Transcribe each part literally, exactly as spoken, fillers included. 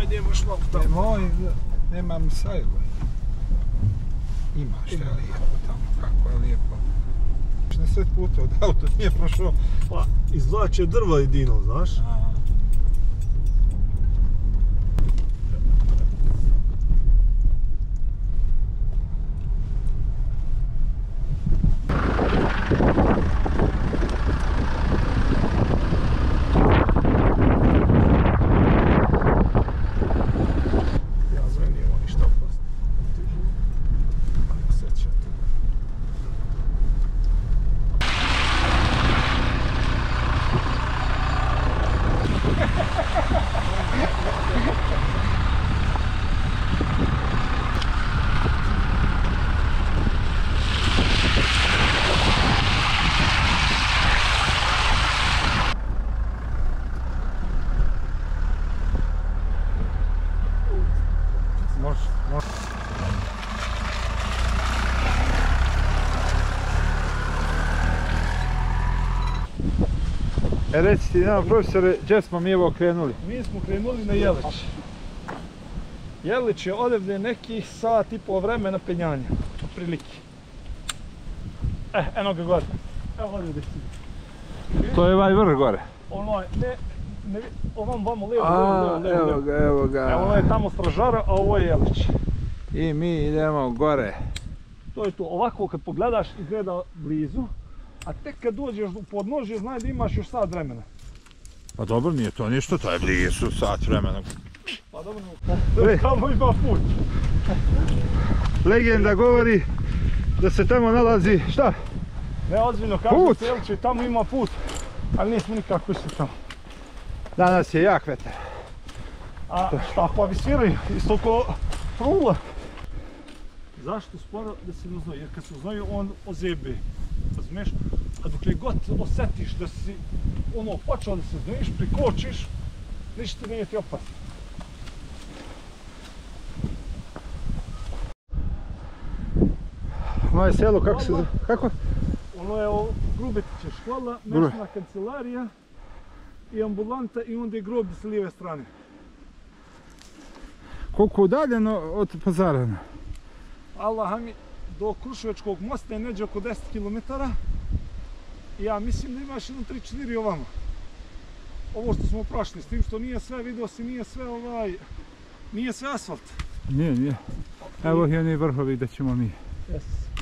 Ajde, imaš malo tamo. Nemoj, nemam sajlu. Ima što je lijepo tamo, kako je lijepo. Na sve puta od auto nije prošao. Pa, izvlače drva jedino, znaš? E reci ti nama profesore, gdje smo mi evo krenuli? Mi smo krenuli na Jelić. Jelić je odavde nekih sat i pol vremena penjanja, otprilike. Eh, eno ga gore. Evo odavde si. To je ovaj vrh gore. Ono je, ne, ne, ovam vamo lijevo, A, lijevo, lijevo, evo ga, evo ga. Evo ono je tamo Stražara, a ovo je Jelić. I mi idemo gore. To je to, ovako kad pogledaš izgleda blizu, a tek kad dođeš u podnožje znaj da imaš još sat vremena. Pa dobro, nije to ništa, to je blizu sat vremena. Pa dobro, tamo ima put. Legenda govori da se tamo nalazi, šta? Ne, ozbiljno, kažem se Jelić, tamo ima put, ali nismo nikako išli tamo. Danas je jak vetar. A šta pa vi sviraju, isto ko frula. Zašto sporo da se ne znoji? Jer kad se znoju on ozebe, razumiješ? A dok li god osjetiš da si ono počeo da se znojiš, prikočiš, ništa nije ti opasno. Moje selo, kako se zove? Kako? Ono je o Grubetića škola, mjesna kancelarija i ambulanta i onda je groblje s lijeve strane. Koliko udaljeno od Pazarana? Allah mi, do Kruševačkog mosta je neđe oko deset kilometara. I ja mislim da imaš jedno tri četiri ovamo. Ovo što smo prošli, s tim što nije sve, vidio si, nije sve ovaj, nije sve asfalt. Nije, nije. Evo i oni vrhovi da ćemo mi. Jes.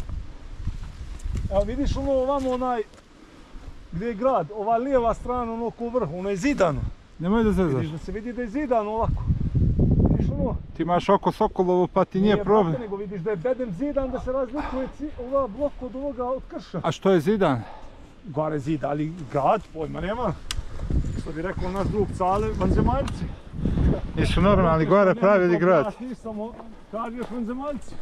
Evo vidiš ono ovamo onaj, gdje je grad, ova lijeva strana ono oko vrhu, ono je zidano. Nemoj da zezaš. Vidiš da se vidi da je zidano ovako. Vidiš ono? Ti imaš oko Sokolovo pa ti nije problem. Nije nego vidiš da je bedem zidan, da se razlikuje ova blok od ovoga od krša. A što je zidan? Gore zid, ali grad, pojma nema. Što bi rekao naš drug Cale, vanzemaljci. Nisu normalni gore pravili grad. Ja ti samo kažeš vanzemaljci.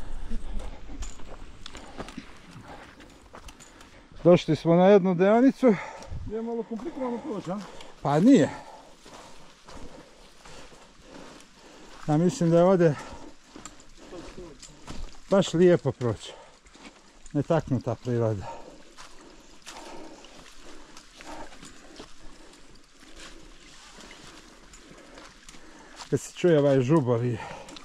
Došli smo na jednu deonicu. Je malo komplikovano proći, a? Pa nije. Ja mislim da je ovdje baš lijepo proći. Netaknuta priroda. Kad se čuje ovaj žubor i...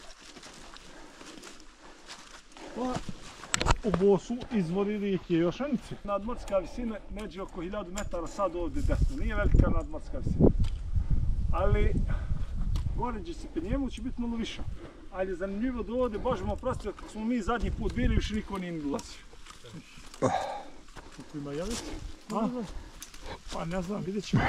Pa, ovo su izvori rijeke Jošanice. Nadmorska visina neđe oko hiljadu metara sad ovdje desno. Nije velika nadmorska visina. Ali, gore gdje se penjemo će biti malo više. Ali je zanimljivo da ovdje, Bože me oprosti, kad smo mi zadnji put bili, više niko nije dolazio. Kako ima Jelić? Pa ne znam, vidjet ćemo.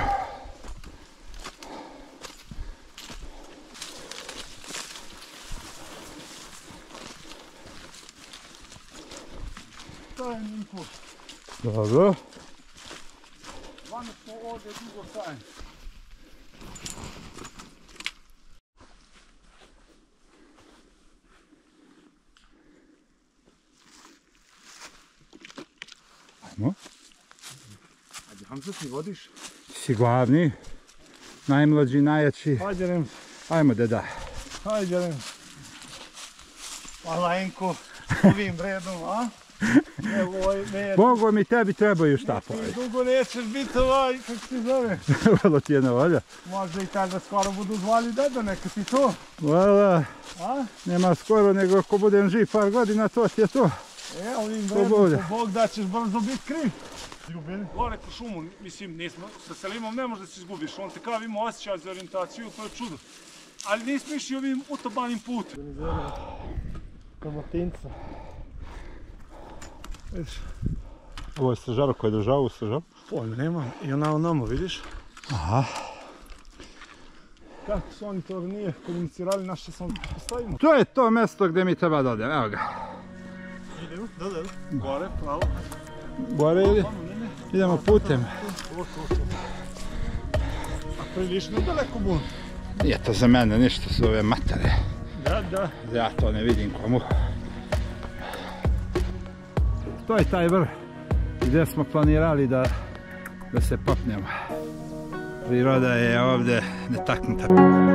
Stajem info. Dobro. Vani smo ovdje dugo stajem. Ajmo. Ajde, Hamza, ti vodiš? Si glavni, najmlađi, najjači. Hajde, Rems. Ajmo, deda. Hajde, Rems. Hvala, Enko, s ovim redom, a? Evo, ne, Bogo mi tebi trebaju štapovi. dugo nećeš biti ovaj, kako se zove. Vrlo ti je nevolja. Možda i tada skoro budu zvali deda, neka ti to. Vala, A? nema skoro nego ako budem živ par godina, to ti je to. E, ovim bude. vremenom, Bog da ćeš brzo biti kriv. Gore ku šumu, mislim, nismo, sa Selimom ne možeš da se izgubiš, on te kao ima osjećaj za orijentaciju, to je čudo. Ali nismo išli ovim utobanim putem. Dalmatinca. Vidiš, Ovo je stražar koji je držao u stražaru. pojma nema, i ona onamo, vidiš? Aha. Kako su oni to nije komunicirali, naše sam postavimo. To je to mjesto gdje mi treba da odem, evo ga. Idemo, da, da, gore, pravo. Gore ili? Idemo putem. A prilično daleko bun. Nije to za mene ništa su ove matere. Da, da. Ja to ne vidim komu. To je taj vrh gdje smo planirali da, da se popnemo. Priroda je ovdje netaknuta.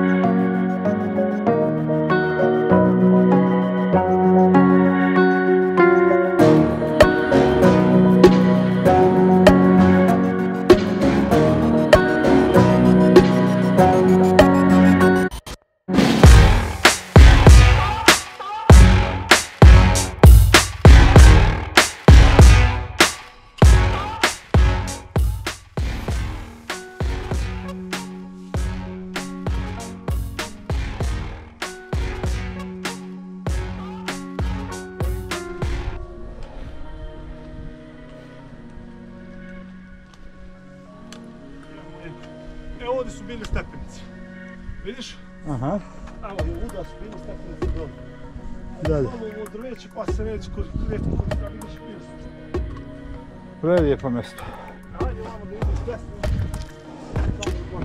E, ovdje su bili stepenici. Vidiš? Aha. Evo, ovuda su bili stepenici dole. Dalje. Malo ovo drveće pa se reći kod lijepo kod kada vidiš bili su. Prelijepo mjesto. Ajde, vamo da ideš desno. Samo gore.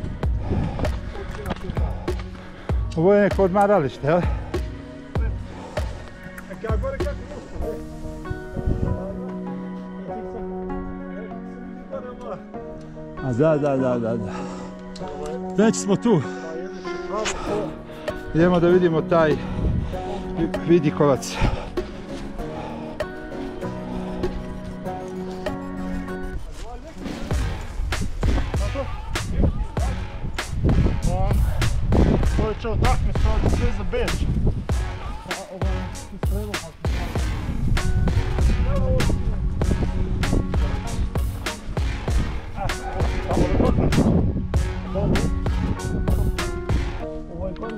Ovo je neko odmaralište, jel? Nek ja gore kako usta, ne? A da, da, da, da, da. Već smo tu. Idemo da vidimo taj vidikovac. Ovo je čeo takme sve, sve za Beč. Ovo je gore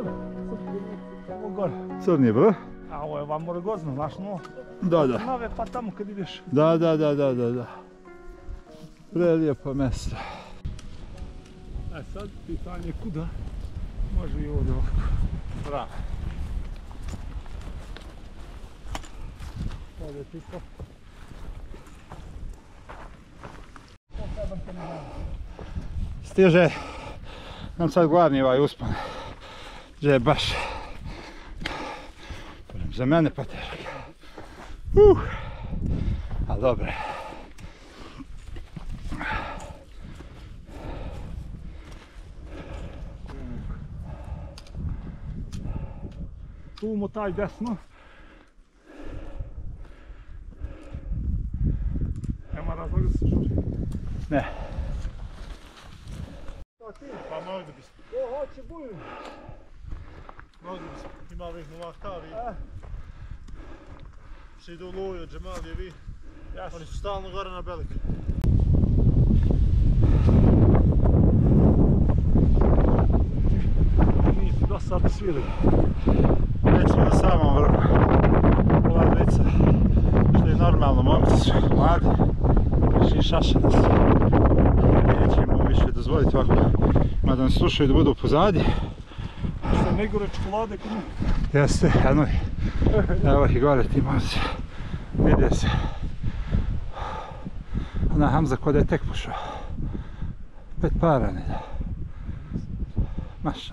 gore. Crni vrh? A ovo je vam Morogozno, znaš no? Da, da. Nave pa tamo kad ideš. Da, da, da, da, da, da. Prelijepo mjesto. E sad, pitanje kuda? Može i ovdje ovako. Bravo. Ovdje ti to. Stiže nam sad glavni ovaj uspon. Gdje je baš za mene pa teško. Uh, a dobro. Tu motaj desno. Nema razloga da se žuri. Ne. Pa mogli bismo. O, hoće bujim. Mogli bismo. Ima ovih novakavi. Što idu u Luju, Džemalije, vi. Oni su stalno gore na Beliku. Nisi do sada svirali. Već smo na samom vrhu. Ova dvica, što je normalno, momci su mladi, još i šašani su. Nećemo više dozvoliti ovako, mada nas slušaju da budu pozadi. Što ne gore čokolade kod njih. Jeste, eno i, evo ih gore ti momci, vide se. Ona Hamza ko da je tek pušao. Pet para ne da. Maša.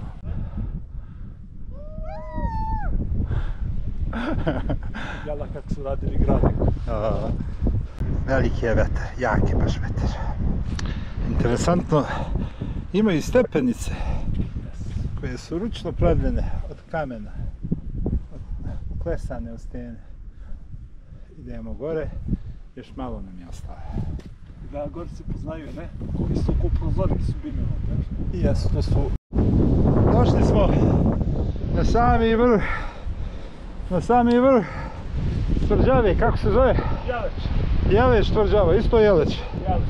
Jela kako su radili grade. Veliki je vetar, jak je baš vetar. Interesantno, imaju stepenice koje su ručno pravljene od kamena, uklesane u stene. I idemo gore, još malo nam je ostalo. Da, gore se poznaju, ne? Koji su ko prozori su bili ovdje. Jesu, to su... Došli smo na sami vrh, na sami vrh tvrđave, kako se zove? Jeleć. Jeleć tvrđava, isto Jeleć. Jeleć.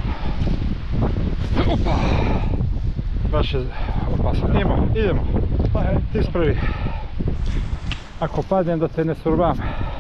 Opa! Baš je opasno. Idemo, idemo. Pa hej. Ti spravi. Ako padnem da te ne survam.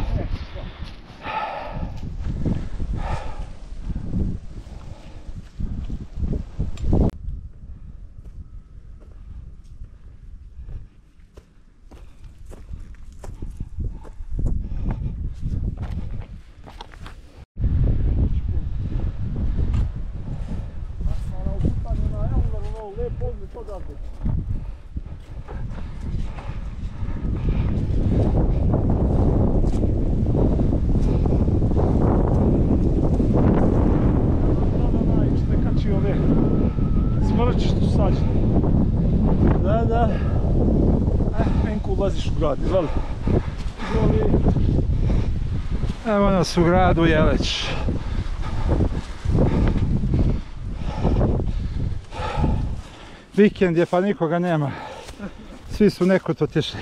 Smrći što su sađeni. Da, da. Eh, enko ulaziš u grad, izvali. Izvali. Evo nas u gradu Jeleć. Vikend je pa nikoga nema. Svi su nekud otišli.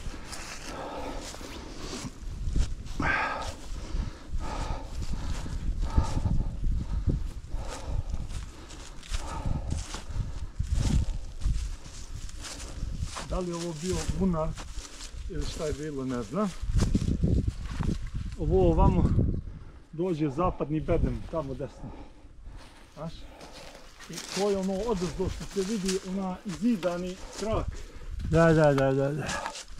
Da li je ovo bio bunar ili šta je bilo, ne znam. Ovo ovamo dođe zapadni bedem, tamo desno. Znaš? I to je ono odozdo što se vidi, ona zidani krak. Da, da, da, da, da.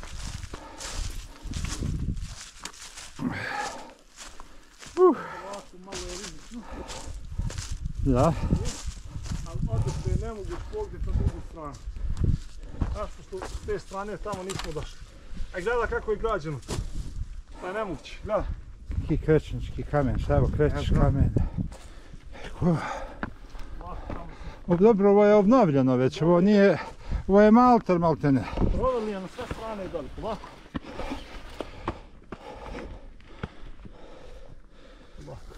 Uh. Ovako malo je rizično, Da. ali odozdo ne mogu pogledati na drugu stranu. Znaš, što s te strane tamo nismo došli. A gleda kako je građeno. Pa je nemoguće, gleda. Ki krečnički kamen, šta evo krećeš kamen. Uh. O, dobro, ovo je obnovljeno već, ovo nije, ovo je malter maltene. Proveli je na sve strane i dalje, ovako. Ovako.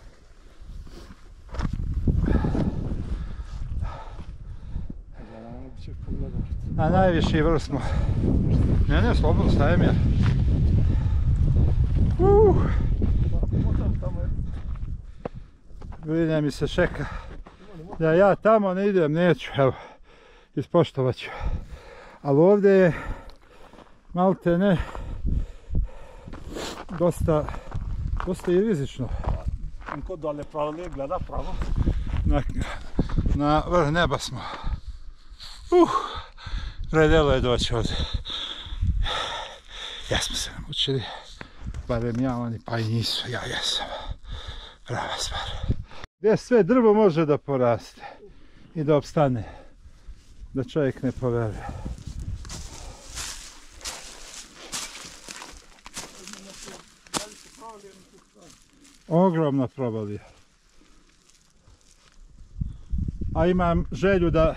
Gledamo, će pogledati. Na najviši vrh smo. Ne, ne, slobodno stajem ja. Uh. Tamo je. Vidim mi se šeka. Da ja tamo ne idem, neću, evo, ispoštovat ću. Ali ovdje je malte ne dosta, dosta i rizično. Ko dole pravo gleda pravo. Na, na vrh neba smo. Uh, predelo je doći ovdje. Jesmo se namučili, barem ja, oni pa i nisu, ja jesam. Prava stvar. Gdje sve drvo može da poraste i da opstane, da čovjek ne poveruje. Ogromna probalija. A imam želju da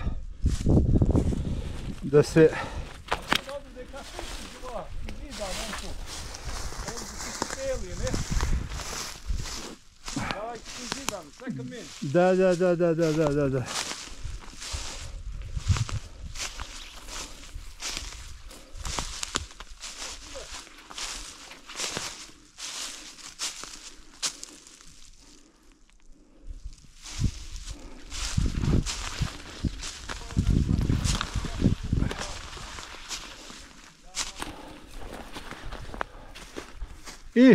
da se Da, da, da, da, da, da, da, da. I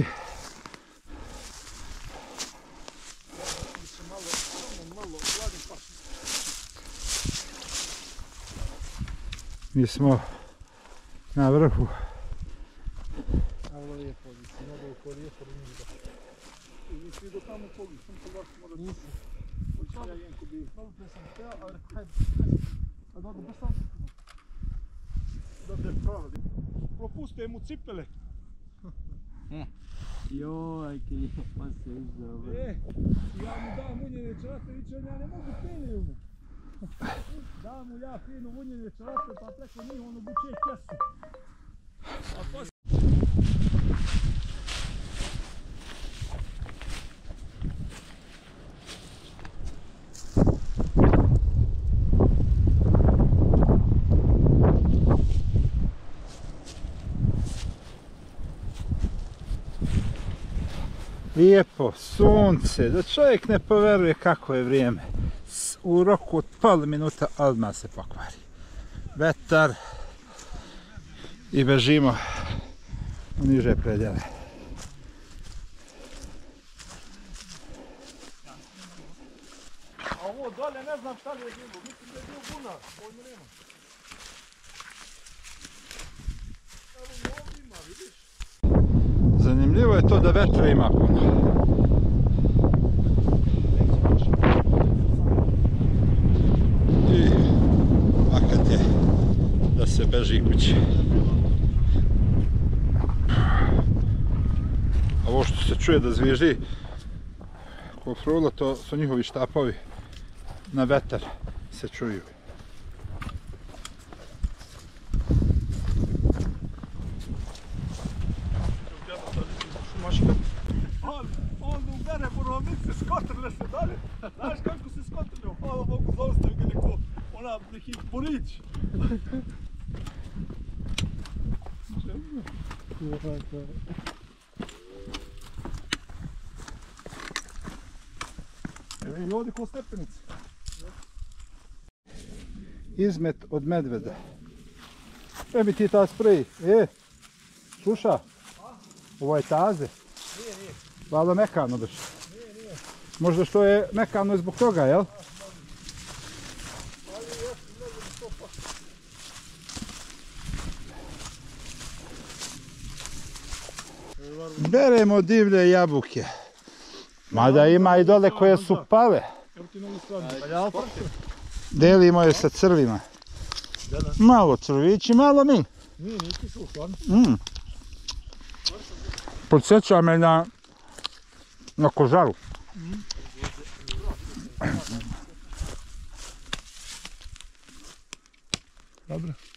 mi smo na vrhu. Ovo je pozicija, mnogo ukorije, pa nije da. I nisi do tamo pogled, sam to baš mora nisi. Hoće ja jenko bi. Malo pre sam htio, ali hajde. A dobro, baš sam se puno. Dobro je provali. Propuste mu cipele. Joj, kaj je, pa se izdao. E, ja mu dam unjene čarape, viće, ja ne mogu pili mu. Dam mu ja finu unjene čarape, pa preko njih on obuče kesu. A posle... Lijepo, sunce, da čovjek ne poveruje kako je vrijeme. S- U roku od pol minuta odmah se pokvari. Vetar i bežimo u niže predjele. A ovo dole ne znam šta li je bilo, mislim da je bio bunar, pojma nema. Evo i ovdje ima, vidiš? Zanimljivo je to da vetra ima puno. I fakat je da se beži kući. A ovo što se čuje da zviždi ko frula, to su njihovi štapovi na vetar se čuju. On, on ubere borovnice, skotrle se dalje. Znaš kako se skotrle? Hvala Bogu, zaustavi ga neko, ona neki borić. Evo i ovdje ko stepenice. Izmet od medveda. Sve bi ti ta sprej. E, sluša, ovo je taze. Nije, nije. Valjda mekano baš. Nije, nije. Možda što je mekano zbog toga, jel? Ali još ne znam što pa. Beremo divlje jabuke. Mada ima i dole koje su pale. Evo ti na ovu stranu. Delimo je sa crvima. Malo crvići, malo mi. Nije, nije ti su stvarno. Mm. Podsjeća me na, na kožaru. Dobro.